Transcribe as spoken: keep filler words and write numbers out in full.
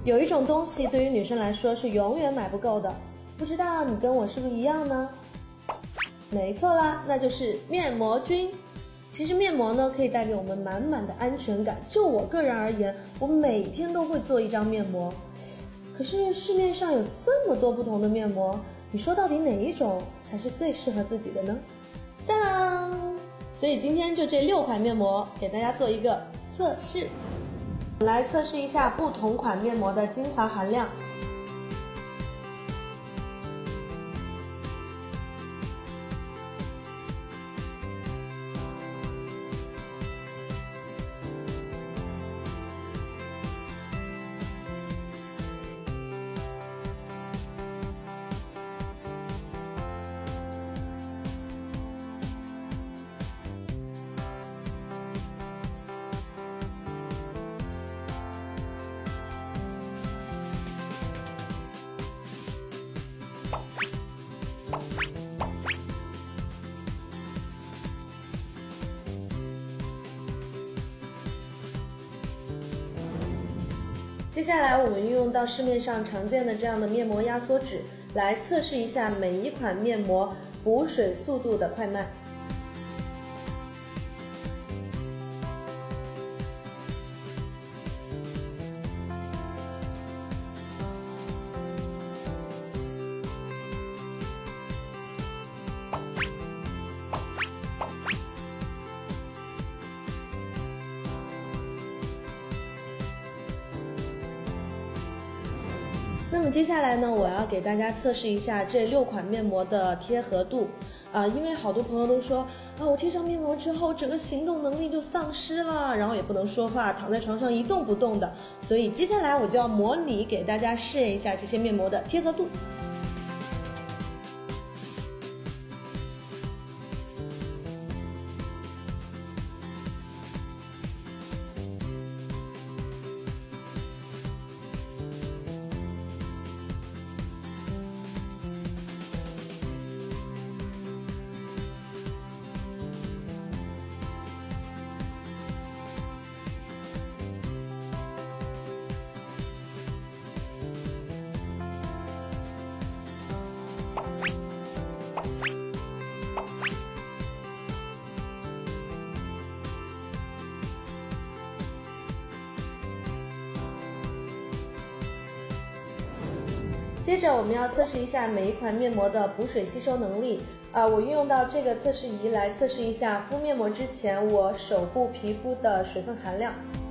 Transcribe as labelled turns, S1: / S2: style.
S1: 有一种东西对于女生来说是永远买不够的，不知道你跟我是不是一样呢？没错啦，那就是面膜君。其实面膜呢，可以带给我们满满的安全感。就我个人而言，我每天都会做一张面膜。可是市面上有这么多不同的面膜，你说到底哪一种才是最适合自己的呢？当当！所以今天就这六款面膜给大家做一个测试。来测试一下不同款面膜的精华含量。接下来我们运用到市面上常见的这样的面膜压缩纸，来测试一下每一款面膜补水速度的快慢。那么接下来呢，我要给大家测试一下这六款面膜的贴合度啊、呃，因为好多朋友都说啊，我贴上面膜之后，整个行动能力就丧失了，然后也不能说话，躺在床上一动不动的，所以接下来我就要模拟给大家试验一下这些面膜的贴合度。接着我们要测试一下每一款面膜的补水吸收能力啊、呃，我运用到这个测试仪来测试一下敷面膜之前我手部皮肤的水分含量。